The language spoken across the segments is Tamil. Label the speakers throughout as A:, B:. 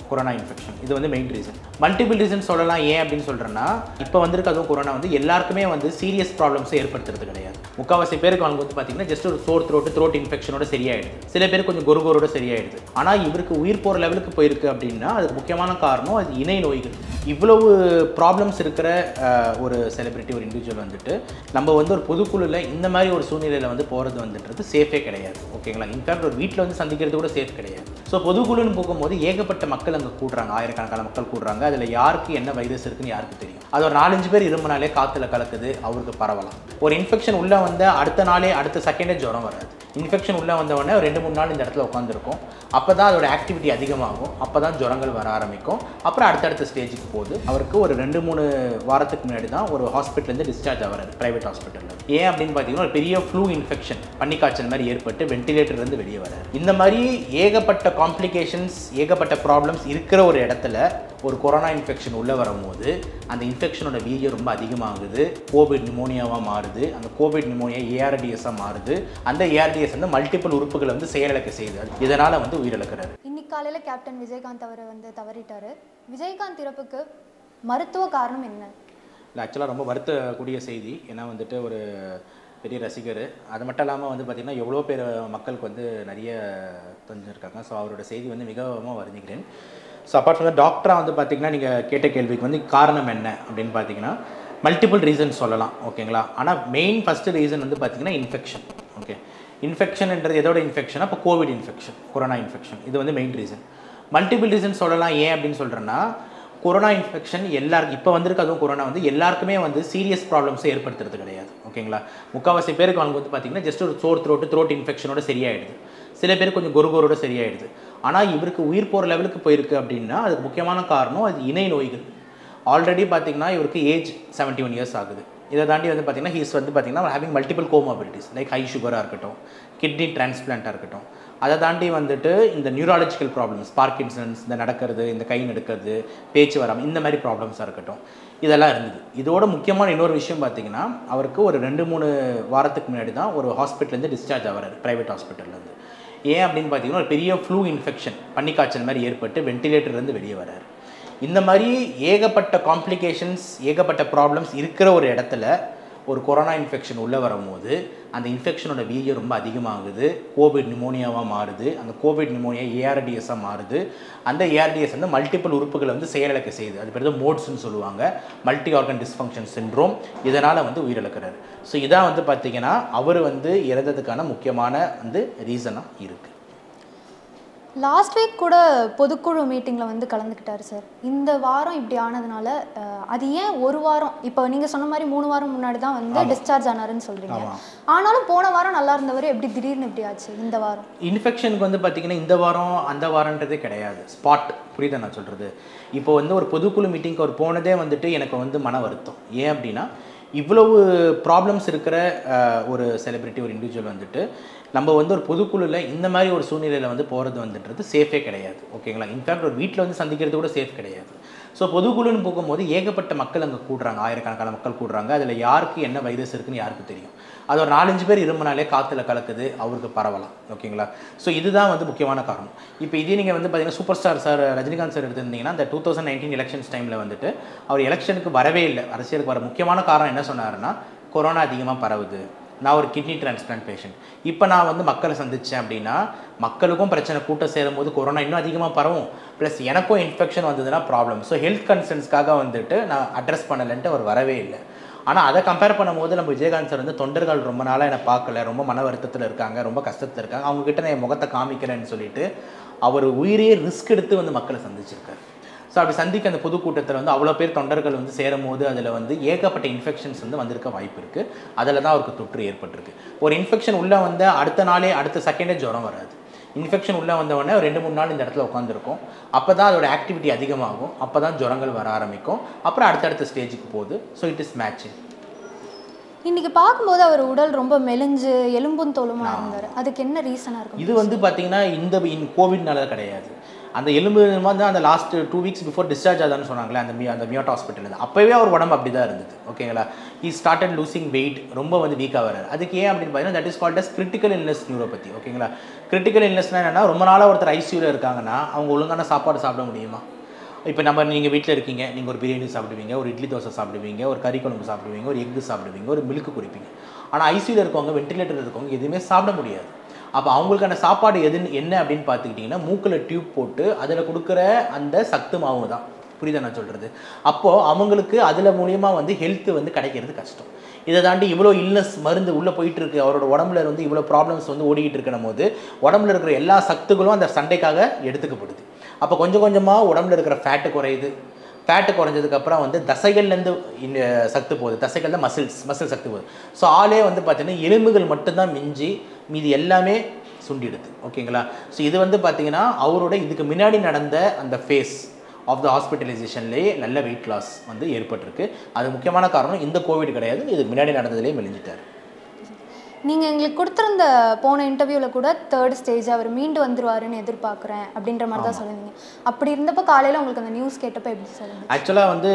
A: Corona infection. இது வந்து மெயின் ரீசன். மல்டிபிள் ரீசன் சொல்லலாம். ஏன் அப்படின்னு சொல்கிறேன்னா, இப்போ வந்திருக்கு அதுவும் கொரோனா வந்து எல்லாருக்குமே வந்து சீரியஸ் ப்ராப்ளம்ஸை ஏற்படுத்துறது கிடையாது. முக்கால்வாசி பேருக்கு அவங்க வந்து பார்த்தீங்கன்னா ஜஸ்ட் ஒரு த்ரோட் இன்ஃபெக்ஷனோட சரியாயிடுது. சில பேர் கொஞ்சம் கொரோட சரியாயிடுது. ஆனால் இவருக்கு உயிர் போகிற லெவலுக்கு போயிருக்கு அப்படின்னா அதுக்கு முக்கியமான காரணம் அது இணை நோய்கள். இவ்வளவு ப்ராப்ளம்ஸ் இருக்கிற ஒரு செலிபிரிட்டி, ஒரு இண்டிவிஜுவல் வந்துட்டு நம்ம வந்து ஒரு பொதுக்குழுவில் இந்த மாதிரி ஒரு சூழ்நிலையில் வந்து போகிறது வந்துன்றது சேஃபே கிடையாது. ஓகேங்களா? இன்ஃபேக்ட் ஒரு வீட்டில் வந்து சந்திக்கிறது கூட சேஃப் கிடையாது. ஸோ பொதுக்குழுன்னு போகும்போது ஏகப்பட்ட மக்கள் அங்கே கூடுறாங்க, ஆயிரக்கணக்கான மக்கள் கூடுறாங்க. அதில் யாருக்கு என்ன வைரஸ் இருக்குன்னு யாருக்கு தெரியும்? அது ஒரு 4-5 பேர் இருமுனாலே காற்றுல கலக்குது, அவருக்கு பரவலாம். ஒரு இன்ஃபெக்ஷன் உள்ளே வந்து அடுத்த நாளே அடுத்த செகண்டே ஜுரம் வராது. இன்ஃபெக்ஷன் உள்ளே வந்தவொடனே 2-3 நாள் இந்த இடத்துல உட்காந்துருக்கும். அப்போ தான் அதோட ஆக்டிவிட்டி அதிகமாகும். அப்போ தான் ஜுரங்கள் வர ஆரம்பிக்கும். அப்புறம் அடுத்தடுத்த ஸ்டேஜுக்கு போகுது. அவருக்கு ஒரு 2-3 வாரத்துக்கு முன்னாடி தான் ஒரு ஹாஸ்பிட்டலேருந்து டிஸ்சார்ஜ் ஆகிறாரு, ப்ரைவேட் ஹாஸ்பிட்டலில். ஏன் அப்படின்னு பார்த்தீங்கன்னா ஒரு பெரிய ஃப்ளூ இன்ஃபெக்ஷன், பனிக்காய்ச்சல் மாதிரி ஏற்பட்டு வென்டிலேட்டர்லேருந்து வெளியே வராரு. இந்த மாதிரி ஏகப்பட்ட காம்ப்ளிகேஷன்ஸ், ஏகப்பட்ட ப்ராப்ளம்ஸ் இருக்கிற ஒரு இடத்துல ஒரு கொரோனா இன்ஃபெக்ஷன் உள்ளே வரும்போது அந்த இன்ஃபெக்ஷனோட வீரியம் ரொம்ப அதிகமாகுது. கோவிட் நிமோனியாவாக மாறுது. அந்த கோவிட் நிமோனியா ஏஆர்டிஎஸ்ஸாக மாறுது. அந்த ஏஆர்டிஎஸ் வந்து மல்டிபிள் உறுப்புகளை வந்து செயலிழக்க செய்யுது. இதனால் வந்து உயிரிழக்கிறாரு.
B: இன்னைக்கு காலையில் கேப்டன் விஜயகாந்த் அவர் வந்து தவறிட்டார். விஜயகாந்த் இறப்புக்கு மருத்துவ காரணம் என்ன?
A: இல்லை, ஆக்சுவலாக ரொம்ப வருத்தக்கூடிய செய்தி. ஏன்னா வந்துட்டு ஒரு பெரிய ரசிகர். அது மட்டும் இல்லாமல் வந்து பார்த்திங்கன்னா எவ்வளோ பேர் மக்களுக்கு வந்து நிறைய தெரிஞ்சிருக்காங்க. ஸோ அவரோட செய்தி வந்து மிகவும் வருந்துகிறேன். ஸோ அப்பார்ட் ஃப்ரம் டாக்டராக வந்து பார்த்திங்கன்னா நீங்கள் கேட்ட கேள்விக்கு வந்து காரணம் என்ன அப்படின்னு பார்த்தீங்கன்னா மல்டிபிள் ரீசன் சொல்லலாம். ஓகேங்களா? ஆனால் மெயின் ஃபஸ்ட்டு ரீசன் வந்து பார்த்திங்கன்னா இன்ஃபெக்ஷன். ஓகே, இன்ஃபெக்ஷன்ன்றது எதோட இன்ஃபெக்ஷனா? இப்போ கோவிட் இன்ஃபெக்ஷன், கொரோனா இன்ஃபெக்ஷன். இது வந்து மெயின் ரீசன். மல்டிபிள் ரீசன் சொல்லலாம். ஏன் அப்படின்னு சொல்கிறேன்னா, கொரோனா இன்ஃபெக்ஷன் எல்லாருக்கும் இப்போ வந்திருக்கு அதுவும் கொரோனா வந்து எல்லாருக்குமே வந்து சீரியஸ் ப்ராப்ளம்ஸை ஏற்படுத்துறது கிடையாது. ஓகேங்களா? முக்கால்வாசி பேருக்கு அவங்க வந்து பார்த்திங்கன்னா ஜஸ்ட் ஒரு த்ரோட் இன்ஃபெக்ஷனோட சரியாயிடுது. சில பேர் கொஞ்சம் கொரோட சரியாயிடுது. ஆனால் இவருக்கு உயிர் போகிற லெவலுக்கு போயிருக்கு அப்படின்னா அதுக்கு முக்கியமான காரணம் அது இணை நோய்கள். ஆல்ரெடி பார்த்திங்கன்னா இவருக்கு ஏஜ் 71 இயர்ஸ் ஆகுது. இதை தாண்டி வந்து பார்த்திங்கன்னா ஹீஸ் வந்து பார்த்திங்கன்னா having multiple comorbidities like high சுகராக இருக்கட்டும், கிட்னி டிரான்ஸ்பிளான்ட்டாக இருக்கட்டும். அதை தாண்டி வந்துட்டு இந்த நியூராலஜிக்கல் ப்ராப்ளம்ஸ், பார்க்கின்சன்ஸ், இந்த நடக்கிறது, இந்த கை நடுக்கிறது, பேச்சு வராமல், இந்த மாதிரி ப்ராப்ளம்ஸாக இருக்கட்டும், இதெல்லாம் இருந்தது. இதோட முக்கியமான இன்னொரு விஷயம் பார்த்திங்கன்னா அவருக்கு ஒரு 2-3 வாரத்துக்கு முன்னாடி தான் ஒரு ஹாஸ்பிட்டலேருந்து டிஸ்சார்ஜ் ஆகிறாரு, ப்ரைவேட் ஹாஸ்பிட்டல்லேருந்து. ஏன் அப்படின்னு பார்த்தீங்கன்னா ஒரு பெரிய ஃப்ளூ இன்ஃபெக்ஷன், பனிக்காய்ச்சல் மாதிரி ஏற்பட்டு வென்டிலேட்டர்லேருந்து வெளியே வராரு. இந்த மாதிரி ஏகப்பட்ட காம்ப்ளிகேஷன்ஸ், ஏகப்பட்ட ப்ராப்ளம்ஸ் இருக்கிற ஒரு இடத்துல ஒரு கொரோனா இன்ஃபெக்ஷன் உள்ளே வரும்போது அந்த இன்ஃபெக்ஷனோட வீரியம் ரொம்ப அதிகமாகுது. கோவிட் நிமோனியாவாக மாறுது. அந்த கோவிட் நிமோனியா ஏஆர்டிஎஸ்ஸாக மாறுது. அந்த ஏஆர்டிஎஸ் வந்து மல்டிபிள் உறுப்புகளை வந்து செயலிழக்க செய்யுது. அது பேர் தான் மோட்ஸ்ன்னு சொல்லுவாங்க, மல்டி ஆர்கன் டிஸ்ஃபங்க்ஷன் சிண்ட்ரோம். இதனால் வந்து உயிரிழக்கிறாரு. ஸோ இதான் வந்து பார்த்திங்கன்னா அவர் வந்து இறந்ததுக்கான முக்கியமான வந்து ரீசனாக இருக்குது.
B: லாஸ்ட் வீக் கூட பொதுக்குழு மீட்டிங்கில் வந்து கலந்துக்கிட்டார் சார். இந்த வாரம் இப்படி ஆனதுனால அது ஏன் ஒரு வாரம், இப்போ நீங்கள் சொன்ன மாதிரி 3 வாரம் முன்னாடி தான் வந்து டிஸ்சார்ஜ் ஆனாருன்னு சொல்கிறீங்க. ஆனாலும் போன வாரம் நல்லா இருந்தவர் எப்படி திடீர்னு இப்படி ஆச்சு இந்த வாரம்?
A: இன்ஃபெக்ஷனுக்கு வந்து பார்த்திங்கன்னா இந்த வாரம் அந்த வாரன்றதே கிடையாது, ஸ்பாட். புரியுதா நான் சொல்கிறது? இப்போ வந்து ஒரு பொதுக்குழு மீட்டிங்க்கு அவர் போனதே வந்துட்டு எனக்கு வந்து மன வருத்தம். ஏன் அப்படின்னா இவ்வளவு ப்ராப்ளம்ஸ் இருக்கிற ஒரு செலிபிரிட்டி, ஒரு இண்டிவிஜுவல் வந்துட்டு நம்ம வந்து ஒரு பொதுக்குழுவில் இந்த மாதிரி ஒரு சூழ்நிலையில் வந்து போகிறது வந்துன்றது சேஃபே கிடையாது. ஓகேங்களா? இன்ஃபேக்ட் ஒரு வீட்டில் வந்து சந்திக்கிறது கூட சேஃப் கிடையாது. ஸோ பொதுக்குழுன்னு போகும்போது ஏகப்பட்ட மக்கள் அங்கே கூடுறாங்க, ஆயிரக்கணக்கான மக்கள் கூடுறாங்க. அதில் யாருக்கு என்ன வைரஸ் இருக்குன்னு யாருக்கு தெரியும்? அது ஒரு 4-5 பேர் இருமுனாலே காற்றுல கலக்குது, அவருக்கு பரவலாம். ஓகேங்களா? ஸோ இதுதான் வந்து முக்கியமான காரணம். இப்போ இதே நீங்கள் வந்து பார்த்தீங்கன்னா super star sir Rajinikanth sir எடுத்திருந்தீங்கன்னா அந்த 2019 எலெக்ஷன்ஸ் டைமில் வந்துட்டு அவர் எலெக்ஷனுக்கு வரவே இல்லை. அரசியலுக்கு வர முக்கியமான காரணம் என்ன சொன்னாருன்னா, கொரோனா அதிகமாக பரவுது, நான் ஒரு கிட்னி டிரான்ஸ்பிளான்ட் பேஷண்ட், இப்போ நான் வந்து மக்களை சந்தித்தேன் அப்படின்னா மக்களுக்கும் பிரச்சனை, கூட்டம் சேரும் போது கொரோனா இன்னும் அதிகமாக பரவும், ப்ளஸ் எனக்கும் இன்ஃபெக்ஷன் வந்ததுன்னா ப்ராப்ளம். ஸோ ஹெல்த் கன்சர்ன்ஸ்க்காக வந்துட்டு நான் அட்ரஸ் பண்ணலைன்ட்டு அவர் வரவே இல்லை. ஆனால் அதை கம்பேர் பண்ணும்போது நம்ம விஜயகாந்த் சார் வந்து தொண்டர்கள் ரொம்ப நாளாக என்னை பார்க்கல, ரொம்ப மன வருத்தத்தில் இருக்காங்க, ரொம்ப கஷ்டத்தில் இருக்காங்க, அவங்கக்கிட்ட நான் என் முகத்தை காமிக்கிறேன்னு சொல்லிட்டு அவர் உயிரையே ரிஸ்க் எடுத்து வந்து மக்களை சந்திச்சிருக்காரு. ஸோ அப்படி சந்திக்க அந்த பொதுக்கூட்டத்தில் வந்து அவ்வளோ பேர் தொண்டர்கள் வந்து சேரும் போது அதில் வந்து ஏகப்பட்ட இன்ஃபெக்ஷன்ஸ் வந்து வந்திருக்க வாய்ப்பு இருக்குது. அதில் தான் அவருக்கு தொற்று ஏற்பட்டிருக்கு. ஒரு இன்ஃபெக்ஷன் உள்ளே வந்து அடுத்த நாளே அடுத்த செகண்டே ஜுரம் வராது. இன்ஃபெக்ஷன் உள்ளே வந்தவொடனே 2-3 நாள் இந்த இடத்துல உட்காந்துருக்கும். அப்போ தான் அதோட ஆக்டிவிட்டி அதிகமாகும். அப்போ தான் ஜுரங்கள் வர ஆரம்பிக்கும். அப்புறம் அடுத்தடுத்த ஸ்டேஜுக்கு போகுது. So it is matching.
B: இன்றைக்கி பார்க்கும்போது அவர் உடல் ரொம்ப மெலிஞ்சு எலும்பும் தோலுமாக இருந்தார். அதுக்கு என்ன ரீசனாக இருக்கும்?
A: இது வந்து பார்த்திங்கன்னா இந்த கோவிட்னால கிடையாது. அந்த எலும்பு வந்து அந்த லாஸ்ட் 2 வீக்ஸ் பிஃபோர் டிஸ்சார்ஜ் ஆதான்னு சொன்னாங்களே அந்த மியாட் ஹாஸ்பிட்டல், அப்போவே அவர் உடம்பு அப்படி தான் இருந்தது. ஓகேங்களா, he started losing weight, ரொம்ப வந்து வீக்காக வராரு. அதுக்கு ஏன் அப்படின்னு பார்த்தீங்கன்னா that is called as critical illness neuropathy. ஓகேங்களா, கிரிட்டிக்கல் இல்னஸ்னால் என்னென்னா ரொம்ப நாளாக ஒருத்தர் ஐசியூவில் இருக்காங்கன்னா அவங்க ஒழுங்கான சாப்பாடு சாப்பிட முடியுமா? இப்போ நீங்கள் வீட்டில் இருக்கீங்க, நீங்கள் ஒரு பிரியாணி சாப்பிடுவீங்க, ஒரு இட்லி தோசை சாப்பிடுவீங்க, ஒரு கறி குழம்பு சாப்பிடுவீங்க, ஒரு எக்கு சாப்பிடுவீங்க, ஒரு மில்க்கு குடிப்பீங்க. ஆனால் ஐசியூவில் இருக்கவங்க, வென்டிலேட்டர் இருக்கவங்க எதுவுமே சாப்பிட முடியாது. அப்போ அவங்களுக்கான சாப்பாடு என்ன அப்படின்னு பார்த்துக்கிட்டிங்கன்னா மூக்கில் டியூப் போட்டு அதில் கொடுக்குற அந்த சத்து மாவு தான். புரியுதா நான் சொல்கிறது? அப்போது அவங்களுக்கு அதில் மூலியமாக வந்து ஹெல்த்து வந்து கிடைக்கிறது கஷ்டம். இதை தாண்டி இவ்வளோ இல்னஸ் மருந்து உள்ளே போயிட்டுருக்கு, அவரோட உடம்புல வந்து இவ்வளோ ப்ராப்ளம்ஸ் வந்து ஓடிக்கிட்டு இருக்கணும் போது உடம்புல இருக்கிற எல்லா சத்துக்களும் அந்த சண்டைக்காக எடுத்துக்கப்படுது. அப்போ கொஞ்சம் கொஞ்சமாக உடம்புல இருக்கிற ஃபேட்டு குறையுது. ஃபேட்டு குறைஞ்சதுக்கப்புறம் வந்து தசைகள்லேருந்து சத்து போகுது, தசைகள் தான் மசில் சத்து போகுது. ஸோ ஆளே வந்து பார்த்திங்கன்னா எலும்புகள் மட்டும்தான் மிஞ்சி மீதி எல்லாமே சுண்டிடுது. ஓகேங்களா, ஸோ இது வந்து பார்த்திங்கன்னா அவரோட இதுக்கு முன்னாடி நடந்த அந்த ஃபேஸ் ஆஃப் த ஹாஸ்பிட்டலைசேஷன்லேயே நல்ல வெயிட் லாஸ் வந்து ஏற்பட்டிருக்கு. அது முக்கியமான காரணம் இந்த கோவிட் கிடையாது, இதுக்கு முன்னாடி நடந்ததுலேயே மெலிஞ்சிட்டார்.
B: நீங்கள் எங்களுக்கு கொடுத்துருந்த போன இன்டர்வியூவில் கூட 3rd ஸ்டேஜ் அவர் மீண்டு வந்துருவாருன்னு எதிர்பார்க்குறேன் அப்படின்ற மாதிரி தான் சொல்லியிருந்தீங்க. அப்படி இருந்தப்போ காலையில் உங்களுக்கு அந்த நியூஸ் கேட்டப்போ எப்படி சொல்லுங்க?
A: ஆக்சுவலாக வந்து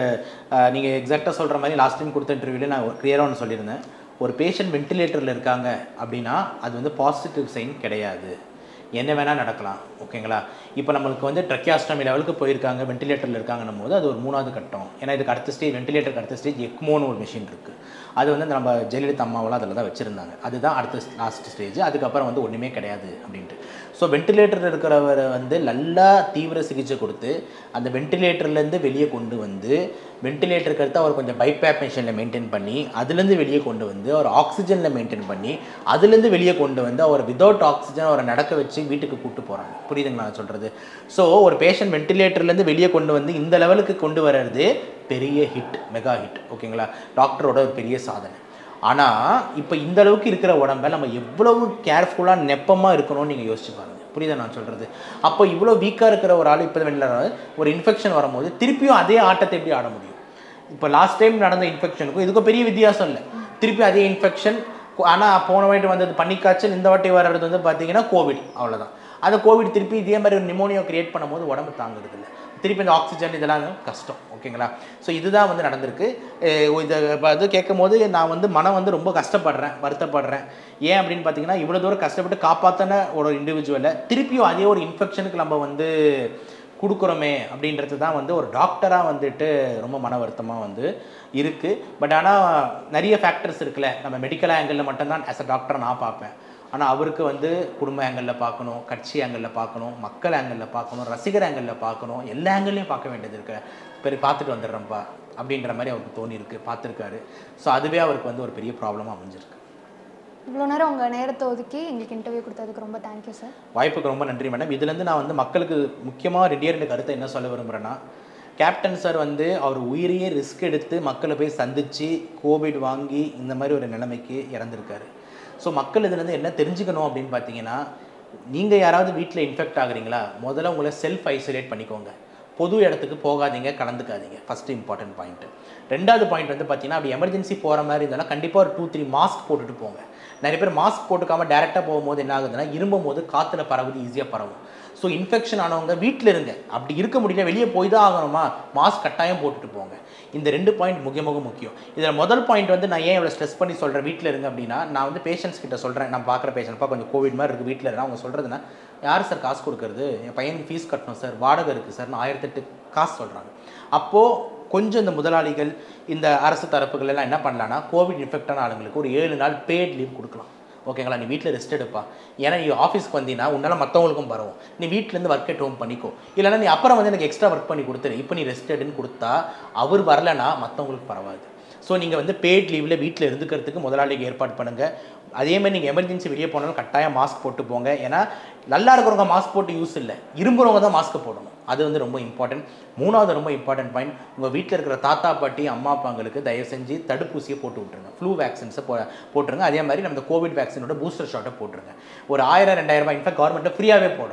A: நீங்கள் எக்ஸாக்டாக சொல்கிற மாதிரி லாஸ்ட் டைம் கொடுத்த இன்டர்வியூவில் நான் கிளியராக ஒன்று சொல்லியிருந்தேன். ஒரு பேஷண்ட் வென்டிலேட்டரில் இருக்காங்க அப்படின்னா அது வந்து பாசிட்டிவ் சைன் கிடையாது, என்ன வேணால் நடக்கலாம். ஓகேங்களா, இப்போ நம்மளுக்கு வந்து ட்ரக்கியாஸ்டமி லெவலுக்கு போயிருக்காங்க, வென்டிலேட்டரில் இருக்காங்கன்னும் போது அது ஒரு 3வது கட்டம். ஏன்னா இதுக்கு அடுத்த ஸ்டேஜ், வென்டிலேட்டருக்கு அடுத்த ஸ்டேஜ் எக்மோன்னு ஒரு மிஷின் இருக்குது. அது வந்து நம்ம ஜெயலலிதா அம்மாவெல்லாம் அதில் தான் வச்சுருந்தாங்க. அதுதான் அடுத்த லாஸ்ட் ஸ்டேஜ். அதுக்கப்புறம் வந்து ஒன்றுமே கிடையாது அப்படின்ட்டு. ஸோ வென்டிலேட்டரில் இருக்கிறவரை வந்து நல்லா தீவிர சிகிச்சை கொடுத்து அந்த வென்டிலேட்டர்லேருந்து வெளியே கொண்டு வந்து வென்டிலேட்டருக்கு அடுத்து அவர் கொஞ்சம் பைபேப் மிஷினில் மெயின்டைன் பண்ணி அதுலேருந்து வெளியே கொண்டு வந்து அவர் ஆக்சிஜனில் மெயின்டைன் பண்ணி அதுலேருந்து வெளியே கொண்டு வந்து அவர் வித்தவுட் ஆக்சிஜன் அவரை நடக்க வச்சு வீட்டுக்கு கூப்பிட்டு போகிறாங்க. புரியுதுங்களா நான் சொல்கிறது? ஸோ ஒரு பேஷண்ட் வென்டிலேட்டர்லேருந்து வெளியே கொண்டு வந்து இந்த லெவலுக்கு கொண்டு வர்றது பெரிய ஹிட், மெகா ஹிட். ஓகேங்களா, டாக்டரோட ஒரு பெரிய சாதனை. ஆனால் இப்போ இந்த அளவுக்கு இருக்கிற உடம்பை நம்ம எவ்வளவு கேர்ஃபுல்லாக நெப்பமாக இருக்கணும்னு நீங்கள் யோசிச்சு பாருங்கள். புரியுதா நான் சொல்கிறது? அப்போ இவ்வளோ வீக்காக இருக்கிற ஒரு ஆள் இப்போ ஒரு இன்ஃபெக்ஷன் வரும்போது திருப்பியும் அதே ஆட்டத்தை எப்படி ஆட முடியும்? இப்போ லாஸ்ட் டைம் நடந்த இன்ஃபெக்ஷனுக்கும் இதுக்கும் பெரிய வித்தியாசம் இல்லை. திருப்பி அதே இன்ஃபெக்ஷன், ஆனால் போன வாட்டி வந்தது பனிக்காய்ச்சல், இந்த வாட்டி வர்றது வந்து பார்த்தீங்கன்னா கோவிட். அவ்வளோதான். அந்த கோவிட் திருப்பி இதே மாதிரி ஒரு நிமோனியா கிரியேட் பண்ணும்போது உடம்பு தாங்குறது இல்லை. திருப்பி இந்த ஆக்சிஜன் இதெல்லாம் கஷ்டம். ஓகேங்களா, ஸோ இதுதான் வந்து நடந்திருக்கு. இதை அது கேட்கும் போது நான் வந்து மனம் வந்து ரொம்ப கஷ்டப்படுறேன், வருத்தப்படுறேன். ஏன் அப்படின்னு பார்த்தீங்கன்னா இவ்வளோ தூரம் கஷ்டப்பட்டு காப்பாற்றின ஒரு இண்டிவிஜுவலை திருப்பியும் அதே ஒரு இன்ஃபெக்ஷனுக்கு நம்ம வந்து கொடுக்குறோமே அப்படின்றது தான் வந்து ஒரு டாக்டராக வந்துட்டு ரொம்ப மன வருத்தமாக வந்து இருக்குது. பட் ஆனால் நிறைய ஃபேக்டர்ஸ் இருக்குல்ல, நம்ம மெடிக்கல் ஆங்கிளில் மட்டும்தான் ஆஸ் அ டாக்டர் நான் பார்ப்பேன். ஆனால் அவருக்கு வந்து குடும்ப ஆங்கிளில் பார்க்கணும், கட்சி ஆங்கிளில் பார்க்கணும், மக்கள் ஆங்கிளில் பார்க்கணும், ரசிகர் ஆங்கிளில் பார்க்கணும், எல்லா ஆங்கிள்லையும் பார்க்க வேண்டியது இருக்கு. பெரிய பார்த்துட்டு வந்துடுறேன்ப்பா அப்படின்ற மாதிரி அவருக்கு தோணியிருக்கு, பார்த்துருக்காரு. ஸோ அதுவே அவருக்கு வந்து ஒரு பெரிய ப்ராப்ளமாக அமைஞ்சிருக்கு.
B: இவ்வளோ நேரம் உங்கள் நேரத்தை ஒதுக்கி எங்களுக்கு இன்டர்வியூ கொடுத்ததுக்கு ரொம்ப தேங்க்யூ சார்.
A: வாய்ப்புக்கு ரொம்ப நன்றி மேடம். இதுலேருந்து நான் வந்து மக்களுக்கு முக்கியமாக 2 கருத்தை என்ன சொல்ல விரும்புகிறேன்னா, கேப்டன் சார் வந்து அவர் உயிரையே ரிஸ்க் எடுத்து மக்களை போய் சந்தித்து கோவிட் வாங்கி இந்த மாதிரி ஒரு நிலைமைக்கு இறந்துருக்காரு. ஸோ மக்கள் இதுலேருந்து என்ன தெரிஞ்சுக்கணும் அப்படின்னு பார்த்தீங்கன்னா, நீங்கள் யாராவது வீட்டில் இன்ஃபெக்ட் ஆகுறீங்களா, முதல்ல உங்களை செல்ஃப் ஐசோலேட் பண்ணிக்கோங்க. பொது இடத்துக்கு போகாதீங்க, கலந்துக்காதீங்க. First important point. 2வது பாயிண்ட் வந்து பார்த்தீங்கன்னா, அப்படி எமர்ஜென்சி போகிற மாதிரி இருந்தாலும் கண்டிப்பாக ஒரு 2-3 மாஸ்க் போட்டுட்டு போங்க. நிறைய பேர் மாஸ்க் போட்டுக்காமல் டேரெக்டாக போகும்போது என்ன ஆகுதுன்னா, இருமும் போது காற்றுல பரவுது, ஈஸியாக பரவும். ஸோ இன்ஃபெக்ஷன் ஆனவங்க வீட்டில் இருங்க. அப்படி இருக்க முடியல, வெளியே போய் தான் ஆகணுமா, மாஸ்க் கட்டாயம் போட்டுட்டு போங்க. இந்த 2 பாயிண்ட் முக்கியம். இதில் முதல் பாயிண்ட் வந்து நான் ஏன் இவ்வளோ ஸ்ட்ரெஸ் பண்ணி சொல்கிறேன் வீட்டில் இருங்க அப்படின்னா, நான் வந்து பேஷண்ட்ஸ் கிட்ட சொல்கிறேன், நான் பார்க்குற பேஷண்ட்ப்பா கொஞ்சம் கோவிட் மாதிரி இருக்குது வீட்டில் இருந்தால் அவங்க சொல்கிறதுனா, யார் சார் காசு கொடுக்குறது, என் பையனுக்கு ஃபீஸ் கட்டணும் சார், வாடகை இருக்குது சார், 1008 காசு சொல்கிறாங்க. அப்போது கொஞ்சம் இந்த முதலாளிகள் இந்த அரசு தரப்புகள் எல்லாம் என்ன பண்ணலான்னா, கோவிட் இன்ஃபெக்டான ஆளுங்களுக்கு ஒரு 7 நாள் பெய்ட் லீவ் கொடுக்கலாம். ஓகேங்களா, நீ வீட்டில் ரெஸ்ட் எடுப்பா, ஏன்னா நீ ஆஃபீஸ்க்கு வந்தீங்கன்னா உன்னால் மற்றவங்களுக்கும் பரவும், நீ வீட்டிலேருந்து ஒர்க் அட் ஹோம் பண்ணிக்கோ, இல்லைனா நீ அப்புறம் வந்து எனக்கு எக்ஸ்ட்ரா ஒர்க் பண்ணி கொடுத்துரு, இப்போ நீ ரெஸ்ட் எடுன்னு கொடுத்தா அவர் வரலைன்னா மற்றவங்களுக்கு பரவாது. ஸோ நீங்கள் வந்து பெய்ட் லீவில் வீட்டில் இருந்துக்கிறதுக்கு முதலாளிக்கு ஏற்பாடு பண்ணுங்கள். அதேமாதிரி நீங்கள் எமர்ஜென்சி வெளியே போனாலும் கட்டாயம் மாஸ்க் போட்டு போங்க. ஏன்னா நல்லா இருக்கிறவங்க மாஸ்க் போட்டு யூஸ் இல்லை, இரும்புறவங்க தான் மாஸ்க் போடணும். அது வந்து ரொம்ப இம்பார்ட்டன்ட். 3வது ரொம்ப இம்பார்ட்டன்ட் பாயிண்ட், உங்கள் வீட்டில் இருக்கிற தாத்தா பாட்டி அம்மா அப்பாங்களுக்கு தயவு செஞ்சு தடுப்பூசியை போட்டு விட்ருங்க. ஃப்ளூ வேக்சின்ஸை போட்டுருங்க. அதே மாதிரி நம்ம கோவிட் வேக்சினோட பூஸ்டர் ஷாட்டை போட்டுருங்க. ஒரு 1000-2000 ரூபாய் இன்ஃபேக்ட் கவர்மெண்ட்டை ஃப்ரீயாகவே போடுறாங்க.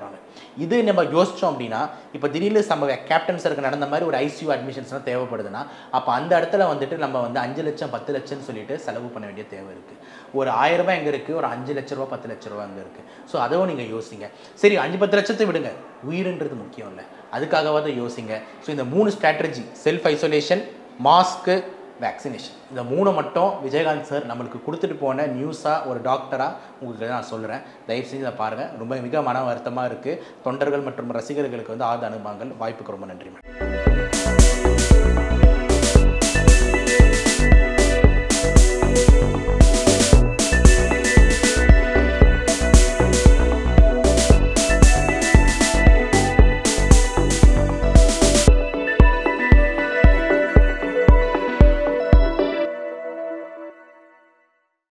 A: இது நம்ம யோசித்தோம் அப்படின்னா இப்போ திடீர்னு நம்ம கேப்டன்ஸருக்கு நடந்த மாதிரி ஒரு ஐசியூ அட்மிஷன்ஸ்லாம் தேவைப்படுதுன்னா அப்போ அந்த இடத்துல வந்துட்டு நம்ம வந்து 5 லட்சம் 10 லட்சம்னு சொல்லிட்டு செலவு பண்ண வேண்டிய தேவை இருக்குது. ஒரு 1000 ரூபாய் எங்கே இருக்குது, ஒரு 5 லட்ச ரூபா 10 லட்ச ரூபா அங்கே இருக்குது. ஸோ அதுவும் நீங்கள் யோசிங்க. சரி 5-10 லட்சத்தை விடுங்க, உயிருன்றது முக்கியம் இல்லை, அதுக்காகவாவது யோசிங்க. ஸோ இந்த 3 strategy, self isolation, mask, vaccination, இந்த 3 மட்டும் விஜயகாந்த் சார் நம்மளுக்கு கொடுத்துட்டு போன நியூஸாக ஒரு டாக்டராக உங்களுக்கு நான் சொல்கிறேன். தயவு செஞ்சு இதை பாருங்கள். ரொம்ப மிக மன வருத்தமாக இருக்குது. தொண்டர்கள் மற்றும் ரசிகர்களுக்கு வந்து ஆழ்ந்த அனுபவங்கள். வாய்ப்புக்கு ரொம்ப நன்றி மேடம்.